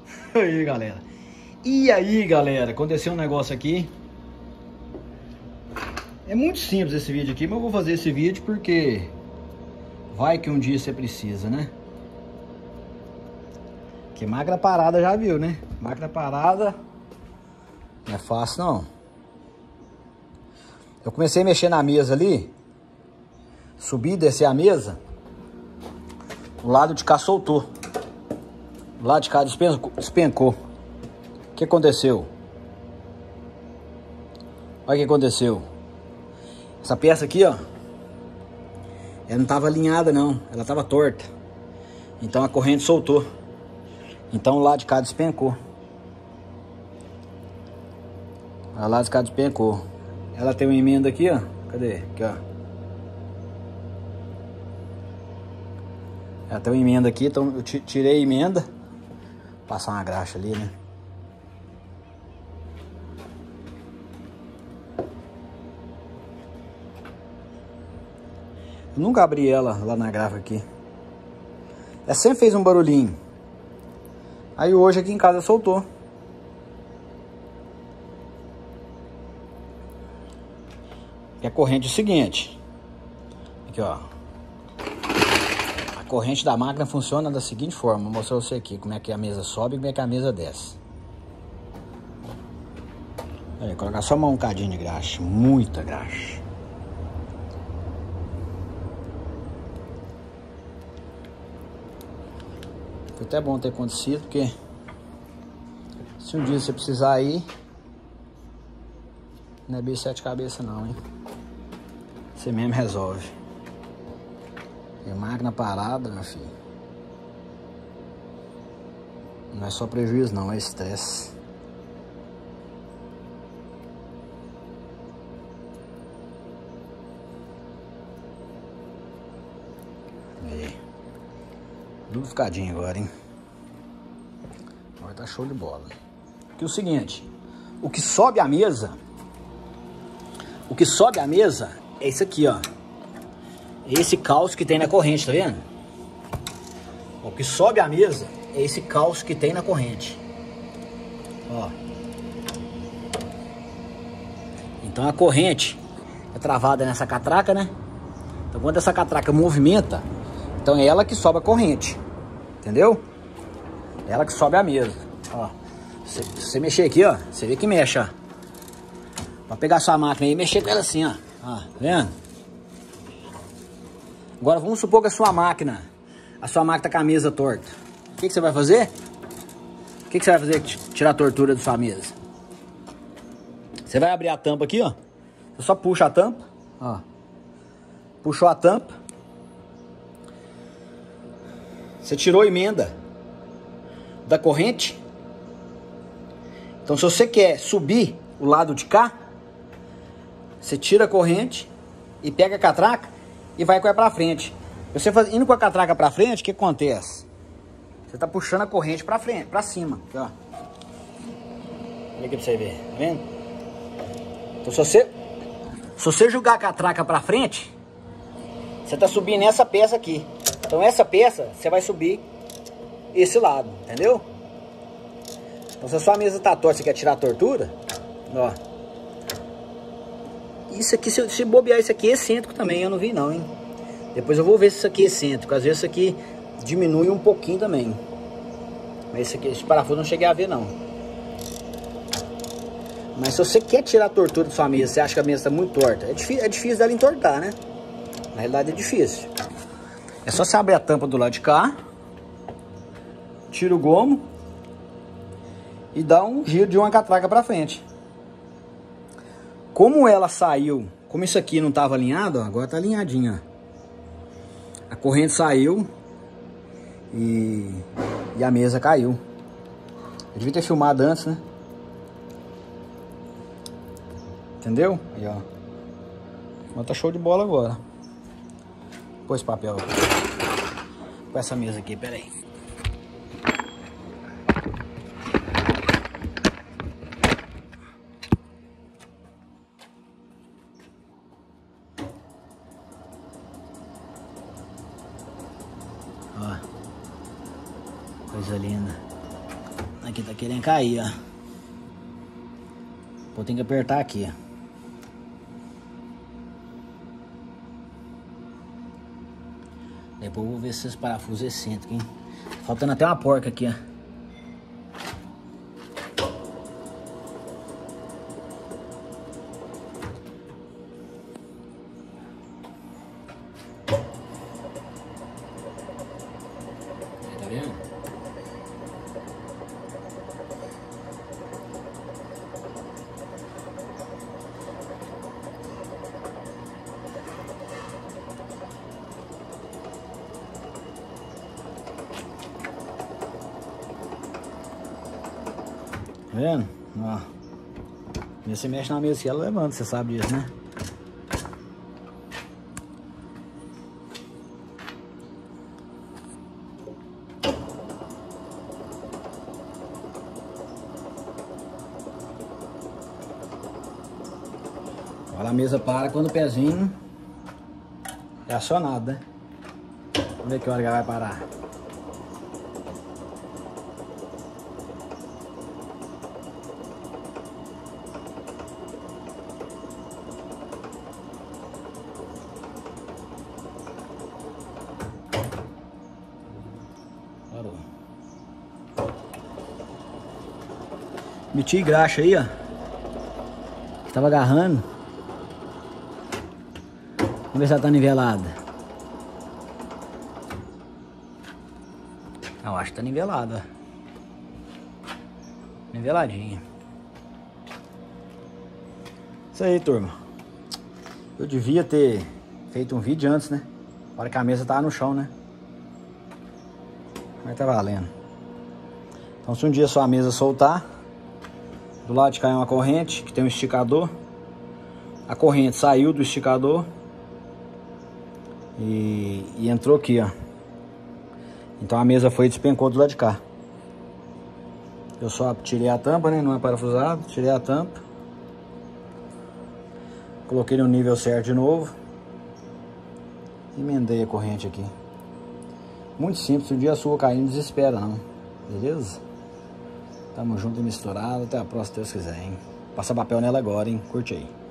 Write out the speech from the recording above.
Aí, galera. E aí, galera, aconteceu um negócio aqui. É muito simples esse vídeo aqui, mas eu vou fazer esse vídeo porque vai que um dia você precisa, né? Porque máquina parada já viu, né? Máquina parada não é fácil, não. Eu comecei a mexer na mesa ali, subi e descer a mesa, o lado de cá soltou, o lado de cá despencou. O que aconteceu? Olha o que aconteceu. Essa peça aqui, ó, ela não estava alinhada não, ela estava torta. Então a corrente soltou. Então o lado de cá despencou. O lado de cá despencou. Ela tem uma emenda aqui, ó. Cadê? Aqui, ó. Ela tem uma emenda aqui, então eu tirei a emenda. Passar uma graxa ali, né? Eu nunca abri ela lá na grafa aqui. Ela sempre fez um barulhinho. Aí hoje aqui em casa soltou. E a corrente é o seguinte. Aqui, ó. A corrente da máquina funciona da seguinte forma. Vou mostrar pra você aqui como é que a mesa sobe e como é que a mesa desce. Aí, colocar só um bocadinho de graxa. Muita graxa. Foi até bom ter acontecido, porque se um dia você precisar ir, não é bicho sete cabeças não, hein? Você mesmo resolve. E máquina parada, meu filho, não é só prejuízo não, é estresse. Aí. Lubrificadinho agora, hein? Agora tá show de bola. Aqui o seguinte, o que sobe a mesa é isso aqui, ó. É esse calço que tem na corrente, tá vendo? O que sobe a mesa é esse calço que tem na corrente. Ó. Então a corrente é travada nessa catraca, né? Então quando essa catraca movimenta, então é ela que sobe a corrente. Entendeu? É ela que sobe a mesa. Ó. Se você mexer aqui, ó, você vê que mexe, ó. Pra pegar sua máquina aí e mexer com ela assim, ó. Ó, tá vendo? Agora vamos supor que a sua máquina tá com a mesa torta. O que você vai fazer? O que você vai fazer tirar a tortura da sua mesa? Você vai abrir a tampa aqui, ó. Você só puxa a tampa, ó. Puxou a tampa. Você tirou a emenda da corrente. Então se você quer subir o lado de cá, você tira a corrente e pega a catraca e vai com ela pra frente. Você indo com a catraca pra frente, o que acontece? Você tá puxando a corrente pra frente, pra cima. Aqui, ó. Olha aqui pra você ver, tá vendo? Então se você jogar a catraca pra frente, você tá subindo essa peça aqui. Então essa peça, você vai subir esse lado, entendeu? Então se a sua mesa tá torta, você quer tirar a tortura, ó. Isso aqui, se bobear, isso aqui é excêntrico também, eu não vi não, hein? Depois eu vou ver se isso aqui é excêntrico, às vezes isso aqui diminui um pouquinho também. Mas esse parafuso eu não cheguei a ver não. Mas se você quer tirar a tortura da sua mesa, você acha que a mesa tá muito torta, é difícil dela entortar, né? Na realidade é difícil. É só você abrir a tampa do lado de cá, tira o gomo e dá um giro de uma catraca pra frente. Como ela saiu, como isso aqui não estava alinhado, ó, agora tá alinhadinho, ó. A corrente saiu e a mesa caiu. Eu devia ter filmado antes, né? Entendeu? Aí, ó. Mas tá show de bola agora. Põe esse papel com essa mesa aqui, pera aí. Ó, coisa linda. Aqui tá querendo cair, ó. Vou ter que apertar aqui, ó. Depois eu vou ver se esses parafusos excêntricos, hein? Faltando até uma porca aqui, ó. Tá vendo? Tá vendo? Ó. Você mexe na mesa aqui, ela levanta, você sabe disso, né? Agora a mesa para quando o pezinho é acionado, né? Vamos ver que hora que ela vai parar. Parou. Meti graxa aí, ó. Que tava agarrando. Vamos ver se ela tá nivelada. Eu acho que tá nivelada. Niveladinha. Isso aí, turma. Eu devia ter feito um vídeo antes, né? Na hora que a mesa tava no chão, né? Mas tá valendo. Então se um dia sua mesa soltar, do lado de cá é uma corrente que tem um esticador. A corrente saiu do esticador e entrou aqui, ó. Então a mesa foi e despencou do lado de cá. Eu só tirei a tampa, né? Não é parafusado. Tirei a tampa. Coloquei no nível certo de novo. Emendei a corrente aqui. Muito simples. Se um dia a sua cair, não desespera não. Beleza? Tamo junto e misturado. Até a próxima, se Deus quiser, hein? Passa papel nela agora, hein? Curte aí.